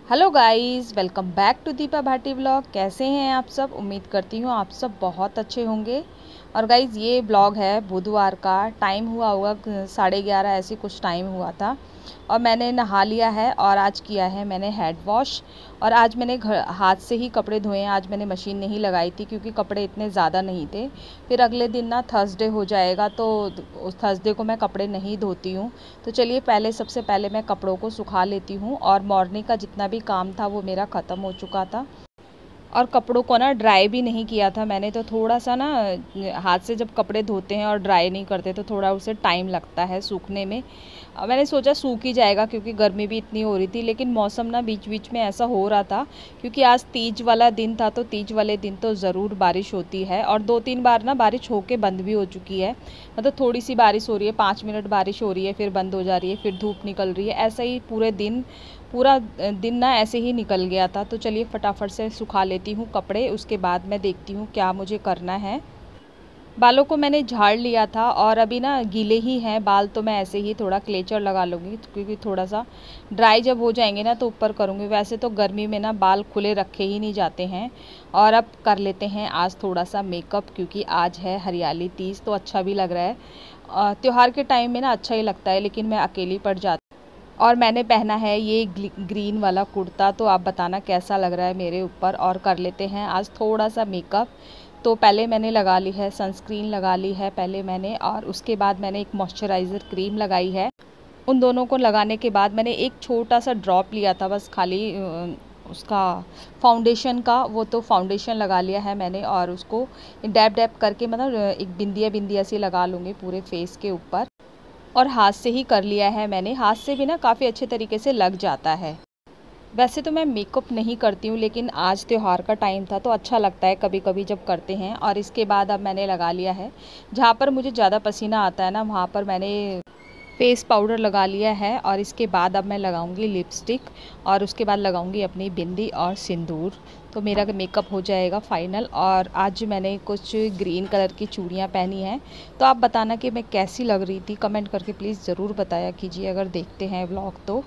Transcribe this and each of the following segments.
Hello guys, welcome back to Deepa Bhati vlog. कैसे हैं आप सब? उम्मीद करती हूँ आप सब बहुत अच्छे होंगे। और गाइस, ये ब्लॉग है बुधवार का। टाइम हुआ होगा 11:30 ऐसे कुछ टाइम हुआ था। और मैंने नहा लिया है और आज किया है मैंने हेड वॉश। और आज मैंने हाथ से ही कपड़े धोए हैं। आज मैंने मशीन नहीं लगाई थी क्योंकि कपड़े इतने ज़्यादा नहीं थे। फिर अगले दिन ना थर्सडे हो जाएगा, तो उस थर्सडे को मैं कपड़े नहीं धोती हूँ। तो चलिए सबसे पहले मैं कपड़ों को सुखा लेती हूँ। और मॉर्निंग का जितना भी काम था वो मेरा ख़त्म हो चुका था। और कपड़ों को ना ड्राई भी नहीं किया था मैंने, तो थोड़ा सा ना हाथ से जब कपड़े धोते हैं और ड्राई नहीं करते तो थोड़ा उसे टाइम लगता है सूखने में। मैंने सोचा सूख ही जाएगा क्योंकि गर्मी भी इतनी हो रही थी, लेकिन मौसम ना बीच बीच में ऐसा हो रहा था क्योंकि आज तीज वाला दिन था। तो तीज वाले दिन तो ज़रूर बारिश होती है और 2-3 बार ना बारिश होके बंद भी हो चुकी है। मतलब थोड़ी सी बारिश हो रही है, 5 मिनट बारिश हो रही है, फिर बंद हो जा रही है, फिर धूप निकल रही है। ऐसा ही पूरा दिन ना ऐसे ही निकल गया था। तो चलिए फटाफट से सुखा लेती हूँ कपड़े, उसके बाद मैं देखती हूँ क्या मुझे करना है। बालों को मैंने झाड़ लिया था और अभी ना गीले ही हैं बाल, तो मैं ऐसे ही थोड़ा क्लेचर लगा लूँगी क्योंकि थोड़ा सा ड्राई जब हो जाएंगे ना तो ऊपर करूँगी। वैसे तो गर्मी में ना बाल खुले रखे ही नहीं जाते हैं। और अब कर लेते हैं आज थोड़ा सा मेकअप, क्योंकि आज है हरियाली तीज, तो अच्छा भी लग रहा है। त्योहार के टाइम में ना अच्छा ही लगता है, लेकिन मैं अकेली पड़ जाती। और मैंने पहना है ये ग्रीन वाला कुर्ता, तो आप बताना कैसा लग रहा है मेरे ऊपर। और कर लेते हैं आज थोड़ा सा मेकअप। तो पहले मैंने लगा ली है सनस्क्रीन, लगा ली है पहले मैंने, और उसके बाद मैंने एक मॉइस्चराइज़र क्रीम लगाई है। उन दोनों को लगाने के बाद मैंने एक छोटा सा ड्रॉप लिया था बस खाली उसका फाउंडेशन का, वो तो फाउंडेशन लगा लिया है मैंने। और उसको डैब डैब करके मतलब एक बिंदिया बिंदिया सी लगा लूँगी पूरे फेस के ऊपर। और हाथ से ही कर लिया है मैंने, हाथ से भी ना काफ़ी अच्छे तरीके से लग जाता है। वैसे तो मैं मेकअप नहीं करती हूँ, लेकिन आज त्योहार का टाइम था तो अच्छा लगता है कभी कभी जब करते हैं। और इसके बाद अब मैंने लगा लिया है, जहाँ पर मुझे ज़्यादा पसीना आता है ना वहाँ पर मैंने फेस पाउडर लगा लिया है। और इसके बाद अब मैं लगाऊंगी लिपस्टिक, और उसके बाद लगाऊंगी अपनी बिंदी और सिंदूर। तो मेरा मेकअप हो जाएगा फाइनल। और आज मैंने कुछ ग्रीन कलर की चूड़ियाँ पहनी हैं, तो आप बताना कि मैं कैसी लग रही थी, कमेंट करके प्लीज़ ज़रूर बताया कीजिए अगर देखते हैं व्लॉग तो।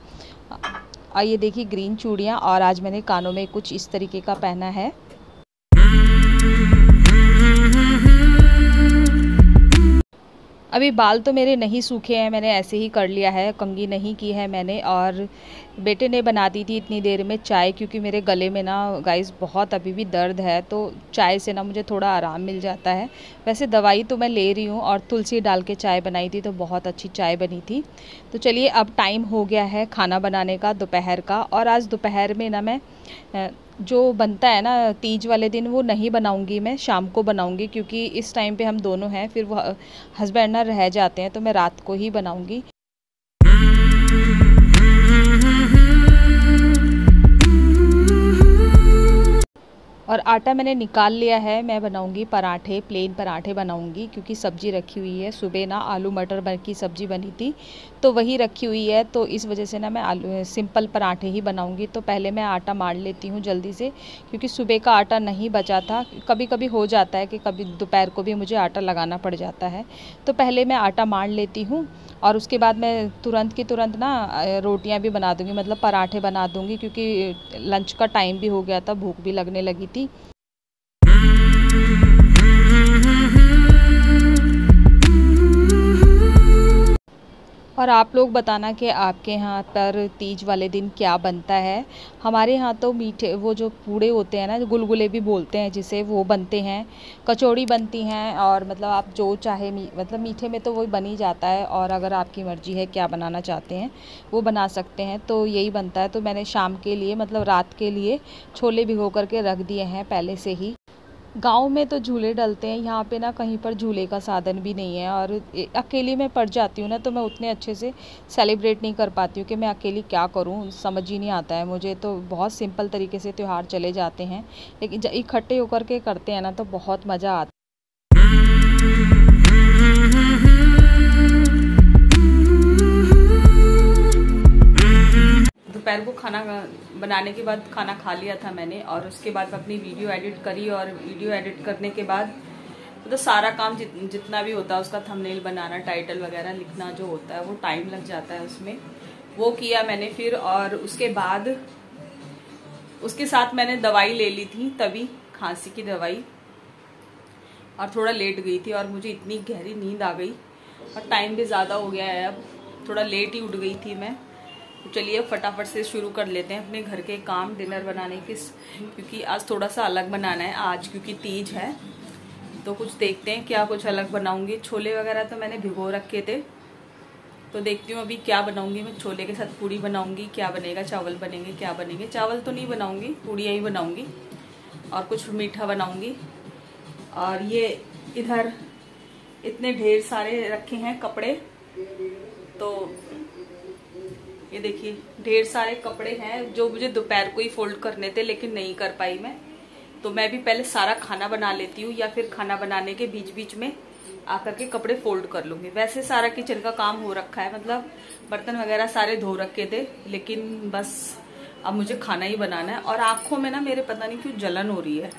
ये देखिए ग्रीन चूड़ियाँ, और आज मैंने कानों में कुछ इस तरीके का पहना है। अभी बाल तो मेरे नहीं सूखे हैं, मैंने ऐसे ही कर लिया है, कंघी नहीं की है मैंने। और बेटे ने बना दी थी इतनी देर में चाय, क्योंकि मेरे गले में ना गाइस बहुत अभी भी दर्द है, तो चाय से ना मुझे थोड़ा आराम मिल जाता है। वैसे दवाई तो मैं ले रही हूँ, और तुलसी डाल के चाय बनाई थी तो बहुत अच्छी चाय बनी थी। तो चलिए अब टाइम हो गया है खाना बनाने का दोपहर का। और आज दोपहर में ना मैं जो बनता है ना तीज वाले दिन वो नहीं बनाऊंगी, मैं शाम को बनाऊंगी, क्योंकि इस टाइम पे हम दोनों हैं, फिर वो हस्बैंड ना रह जाते हैं, तो मैं रात को ही बनाऊंगी। और आटा मैंने निकाल लिया है, मैं बनाऊंगी पराठे, प्लेन पराठे बनाऊंगी, क्योंकि सब्जी रखी हुई है। सुबह ना आलू मटर की सब्जी बनी थी तो वही रखी हुई है, तो इस वजह से ना मैं आलू सिंपल पराठे ही बनाऊंगी। तो पहले मैं आटा मार लेती हूँ जल्दी से, क्योंकि सुबह का आटा नहीं बचा था। कभी कभी हो जाता है कि कभी दोपहर को भी मुझे आटा लगाना पड़ जाता है, तो पहले मैं आटा मार लेती हूँ। और उसके बाद मैं तुरंत की तुरंत ना रोटियां भी बना दूंगी, मतलब पराठे बना दूंगी, क्योंकि लंच का टाइम भी हो गया था, भूख भी लगने लगी थी। और आप लोग बताना कि आपके यहाँ पर तीज वाले दिन क्या बनता है। हमारे यहाँ तो मीठे वो जो पूड़े होते हैं ना, जो गुलगुले भी बोलते हैं जिसे, वो बनते हैं, कचौड़ी बनती हैं। और मतलब आप जो चाहे मतलब मीठे में तो वही बन ही जाता है, और अगर आपकी मर्ज़ी है क्या बनाना चाहते हैं वो बना सकते हैं, तो यही बनता है। तो मैंने शाम के लिए मतलब रात के लिए छोले भिगो करके रख दिए हैं पहले से ही। गांव में तो झूले डलते हैं, यहाँ पे ना कहीं पर झूले का साधन भी नहीं है। और अकेली मैं पड़ जाती हूँ ना, तो मैं उतने अच्छे से सेलिब्रेट नहीं कर पाती हूँ कि मैं अकेली क्या करूँ, समझ ही नहीं आता है मुझे। तो बहुत सिंपल तरीके से त्यौहार चले जाते हैं, लेकिन जब इकट्ठे होकर के करते हैं ना तो बहुत मज़ा आता है। दोपहर को खाना बनाने के बाद खाना खा लिया था मैंने, और उसके बाद अपनी वीडियो एडिट करी। और वीडियो एडिट करने के बाद तो सारा काम जितना भी होता है उसका थंबनेल बनाना, टाइटल वगैरह लिखना जो होता है वो टाइम लग जाता है उसमें, वो किया मैंने फिर। और उसके बाद उसके साथ मैंने दवाई ले ली थी तभी, खांसी की दवाई, और थोड़ा लेट गई थी और मुझे इतनी गहरी नींद आ गई और टाइम भी ज़्यादा हो गया है, अब थोड़ा लेट ही उठ गई थी मैं। तो चलिए फटाफट से शुरू कर लेते हैं अपने घर के काम, डिनर बनाने के, क्योंकि आज थोड़ा सा अलग बनाना है आज, क्योंकि तीज है। तो कुछ देखते हैं क्या कुछ अलग बनाऊंगी। छोले वगैरह तो मैंने भिगो रखे थे, तो देखती हूँ अभी क्या बनाऊंगी मैं। छोले के साथ पूड़ी बनाऊंगी, क्या बनेगा, चावल बनेंगे, क्या बनेंगे। चावल तो नहीं बनाऊंगी, पूड़ियाँ ही बनाऊंगी और कुछ मीठा बनाऊंगी। और ये इधर इतने ढेर सारे रखे हैं कपड़े, तो ये देखिए ढेर सारे कपड़े हैं जो मुझे दोपहर को ही फोल्ड करने थे, लेकिन नहीं कर पाई मैं। तो मैं भी पहले सारा खाना बना लेती हूँ, या फिर खाना बनाने के बीच बीच में आकर के कपड़े फोल्ड कर लूंगी। वैसे सारा किचन का काम हो रखा है, मतलब बर्तन वगैरह सारे धो रखे थे, लेकिन बस अब मुझे खाना ही बनाना है। और आंखों में ना मेरे पता नहीं क्यों जलन हो रही है।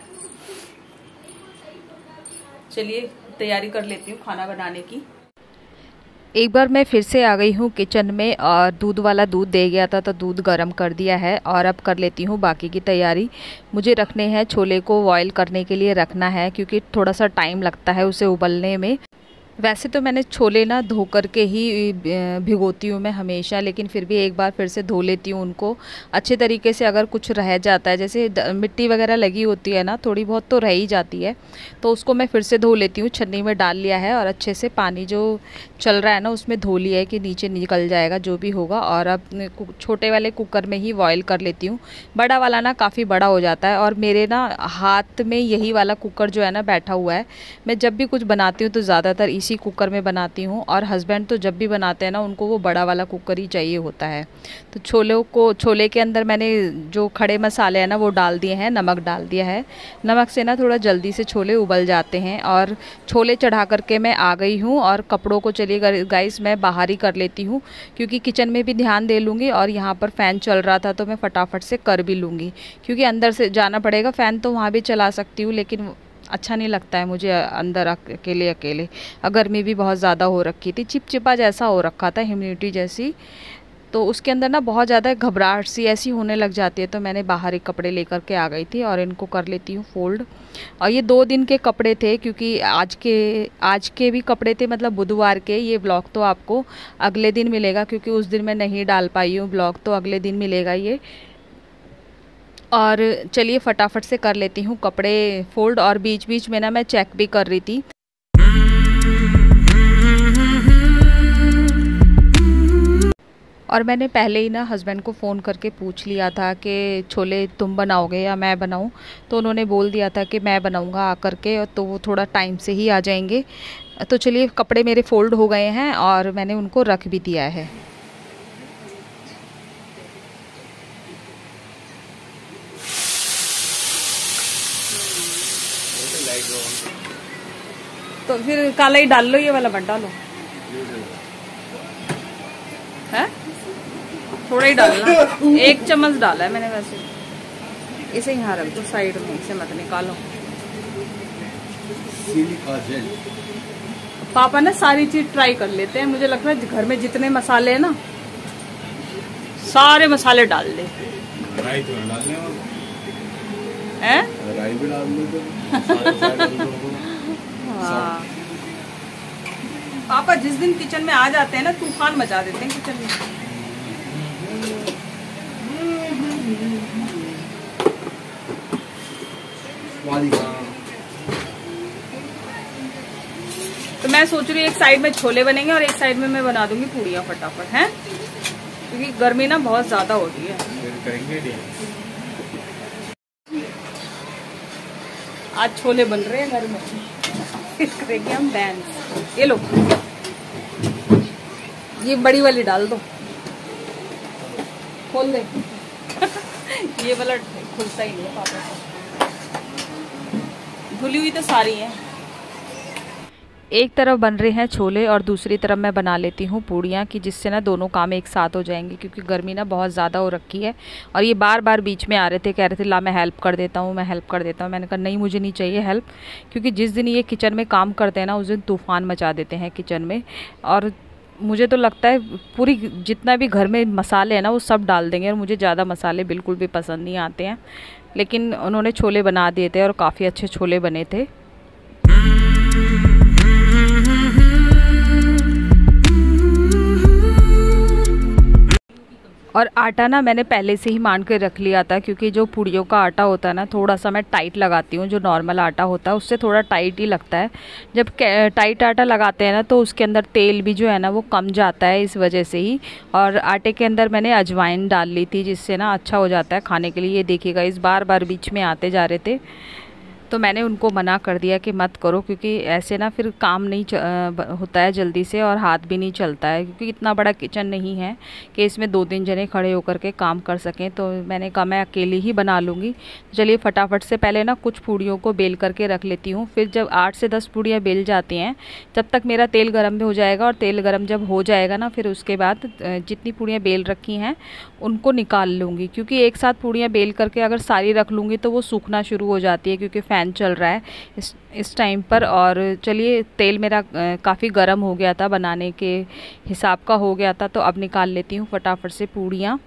चलिए तैयारी कर लेती हूँ खाना बनाने की। एक बार मैं फिर से आ गई हूँ किचन में, और दूध वाला दूध दे गया था तो दूध गर्म कर दिया है और अब कर लेती हूँ बाकी की तैयारी। मुझे रखने हैं छोले को, बॉयल करने के लिए रखना है, क्योंकि थोड़ा सा टाइम लगता है उसे उबलने में। वैसे तो मैंने छोले ना धो करके ही भिगोती हूँ मैं हमेशा, लेकिन फिर भी एक बार फिर से धो लेती हूँ उनको अच्छे तरीके से। अगर कुछ रह जाता है, जैसे मिट्टी वगैरह लगी होती है ना, थोड़ी बहुत तो रह ही जाती है, तो उसको मैं फिर से धो लेती हूँ। छन्नी में डाल लिया है और अच्छे से पानी जो चल रहा है ना उसमें धो लिया है कि नीचे निकल जाएगा जो भी होगा। और अब छोटे वाले कुकर में ही बॉयल कर लेती हूँ। बड़ा वाला ना काफ़ी बड़ा हो जाता है, और मेरे ना हाथ में यही वाला कुकर जो है ना बैठा हुआ है। मैं जब भी कुछ बनाती हूँ तो ज़्यादातर इसी कुकर में बनाती हूँ, और हस्बैंड तो जब भी बनाते हैं ना उनको वो बड़ा वाला कुकर ही चाहिए होता है। तो छोले के अंदर मैंने जो खड़े मसाले हैं ना वो डाल दिए हैं, नमक डाल दिया है। नमक से ना थोड़ा जल्दी से छोले उबल जाते हैं। और छोले चढ़ा करके मैं आ गई हूँ, और कपड़ों को चलिए गाइस मैं बाहर ही कर लेती हूँ, क्योंकि किचन में भी ध्यान दे लूँगी और यहाँ पर फ़ैन चल रहा था तो मैं फटाफट से कर भी लूँगी, क्योंकि अंदर से जाना पड़ेगा। फ़ैन तो वहाँ भी चला सकती हूँ, लेकिन अच्छा नहीं लगता है मुझे अंदर अकेले। गर्मी भी बहुत ज़्यादा हो रखी थी, चिपचिपा जैसा हो रखा था, ह्यूमिडिटी जैसी, तो उसके अंदर ना बहुत ज़्यादा घबराहट सी ऐसी होने लग जाती है। तो मैंने बाहर एक कपड़े लेकर के आ गई थी और इनको कर लेती हूँ फोल्ड। और ये 2 दिन के कपड़े थे, क्योंकि आज के भी कपड़े थे, मतलब बुधवार के। ये ब्लॉग तो आपको अगले दिन मिलेगा, क्योंकि उस दिन मैं नहीं डाल पाई हूँ ब्लॉग, तो अगले दिन मिलेगा ये। और चलिए फटाफट से कर लेती हूँ कपड़े फोल्ड, और बीच बीच में ना मैं चेक भी कर रही थी। और मैंने पहले ही ना हस्बैंड को फ़ोन करके पूछ लिया था कि छोले तुम बनाओगे या मैं बनाऊं, तो उन्होंने बोल दिया था कि मैं बनाऊंगा आकर के, तो वो थोड़ा टाइम से ही आ जाएंगे। तो चलिए कपड़े मेरे फोल्ड हो गए हैं और मैंने उनको रख भी दिया है। तो फिर काला ही डाल लो, ये वाला मत डालो, है थोड़ा ही डालना। 1 चम्मच डाला है मैंने, वैसे इसे यहाँ रख दो साइड में, इसे मत निकालो। पापा ना सारी चीज ट्राई कर लेते हैं, मुझे लगता है घर में जितने मसाले हैं ना सारे मसाले डाल दे। राई तो डालने हैं, राई भी डाल दो। हाँ पापा जिस दिन किचन में आ जाते हैं ना तूफान मचा देते हैं किचन में। तो मैं सोच रही हूँ एक साइड में छोले बनेंगे और एक साइड में मैं बना दूंगी पूड़ियाँ फटाफट, हैं, क्योंकि गर्मी ना बहुत ज्यादा हो रही है। आज छोले बन रहे हैं घर में, फिर करेंगे हम डांस। ये लो, ये बड़ी वाली डाल दो, खोल दे। ये वाला खुलता ही नहीं है पापा से, धुली हुई तो सारी है। एक तरफ बन रहे हैं छोले और दूसरी तरफ मैं बना लेती हूँ पूड़ियाँ, कि जिससे ना दोनों काम एक साथ हो जाएंगे, क्योंकि गर्मी ना बहुत ज़्यादा हो रखी है। और ये बार बार बीच में आ रहे थे, कह रहे थे ला मैं हेल्प कर देता हूँ, मैं हेल्प कर देता हूँ। मैंने कहा नहीं, मुझे नहीं चाहिए हेल्प, क्योंकि जिस दिन ये किचन में काम करते हैं ना उस दिन तूफ़ान मचा देते हैं किचन में। और मुझे तो लगता है पूरी जितना भी घर में मसाले हैं ना वो सब डाल देंगे, और मुझे ज़्यादा मसाले बिल्कुल भी पसंद नहीं आते हैं। लेकिन उन्होंने छोले बना दिए थे और काफ़ी अच्छे छोले बने थे। और आटा ना मैंने पहले से ही मान के रख लिया था, क्योंकि जो पूड़ियों का आटा होता है ना थोड़ा सा मैं टाइट लगाती हूँ। जो नॉर्मल आटा होता है उससे थोड़ा टाइट ही लगता है। जब टाइट आटा लगाते हैं ना तो उसके अंदर तेल भी जो है ना वो कम जाता है, इस वजह से ही। और आटे के अंदर मैंने अजवाइन डाल ली थी, जिससे ना अच्छा हो जाता है खाने के लिए। ये देखिएगा, इस बार बार बीच में आते जा रहे थे, तो मैंने उनको मना कर दिया कि मत करो, क्योंकि ऐसे ना फिर काम नहीं होता है जल्दी से, और हाथ भी नहीं चलता है, क्योंकि इतना बड़ा किचन नहीं है कि इसमें 2-3 जने खड़े होकर के काम कर सकें। तो मैंने कहा मैं अकेली ही बना लूँगी। चलिए फटाफट से पहले ना कुछ पूड़ियों को बेल करके रख लेती हूँ। फिर जब 8 से 10 पूड़ियाँ बेल जाती हैं, जब तक मेरा तेल गर्म भी हो जाएगा, और तेल गर्म जब हो जाएगा ना फिर उसके बाद जितनी पूड़ियाँ बेल रखी हैं उनको निकाल लूँगी। क्योंकि एक साथ पूड़ियाँ बेल करके अगर सारी रख लूँगी तो वो सूखना शुरू हो जाती है, क्योंकि फ़ैन चल रहा है इस टाइम पर। और चलिए तेल मेरा काफ़ी गर्म हो गया था, बनाने के हिसाब का हो गया था, तो अब निकाल लेती हूँ फटाफट से पूड़ियाँ।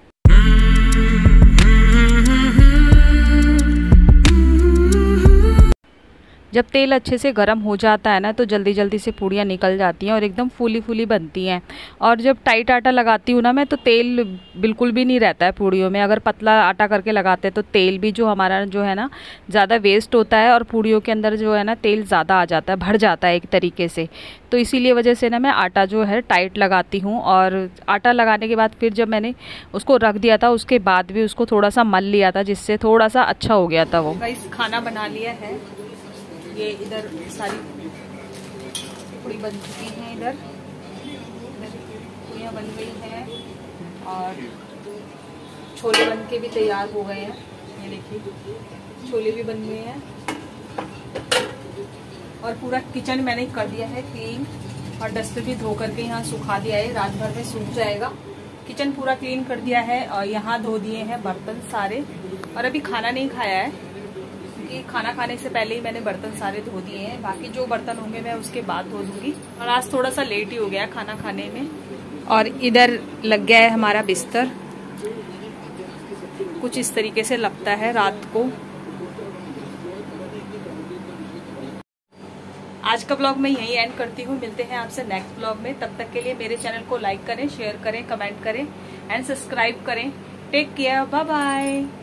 जब तेल अच्छे से गर्म हो जाता है ना तो जल्दी जल्दी से पूड़ियाँ निकल जाती हैं और एकदम फूली फूली बनती हैं। और जब टाइट आटा लगाती हूँ ना मैं, तो तेल बिल्कुल भी नहीं रहता है पूड़ियों में। अगर पतला आटा करके लगाते हैं तो तेल भी जो हमारा जो है ना ज़्यादा वेस्ट होता है, और पूड़ियों के अंदर जो है ना तेल ज़्यादा आ जाता है, भर जाता है एक तरीके से। तो इसीलिए वजह से ना मैं आटा जो है टाइट लगाती हूँ। और आटा लगाने के बाद फिर जब मैंने उसको रख दिया था, उसके बाद भी उसको थोड़ा सा मल लिया था, जिससे थोड़ा सा अच्छा हो गया था वो। गाइस खाना बना लिया है, ये इधर सारी पूड़ी बन चुकी हैं, इधर पूड़ियाँ बन गई हैं, और छोले बन के भी तैयार हो गए हैं। ये देखिए छोले भी बन गए हैं, और पूरा किचन मैंने कर दिया है क्लीन, और डस्टर भी धो करके यहाँ सुखा दिया है, रात भर में सूख जाएगा। किचन पूरा क्लीन कर दिया है, और यहाँ धो दिए हैं बर्तन सारे। और अभी खाना नहीं खाया है, क्योंकि खाना खाने से पहले ही मैंने बर्तन सारे धो दिए हैं। बाकी जो बर्तन होंगे मैं उसके बाद धो दूंगी। और आज थोड़ा सा लेट ही हो गया खाना खाने में। और इधर लग गया है हमारा बिस्तर, कुछ इस तरीके से लगता है रात को। आज का ब्लॉग मैं यहीं एंड करती हूँ। मिलते हैं आपसे नेक्स्ट ब्लॉग में। तब तक के लिए मेरे चैनल को लाइक करें, शेयर करें, कमेंट करें एंड सब्सक्राइब करें। Take care, bye bye.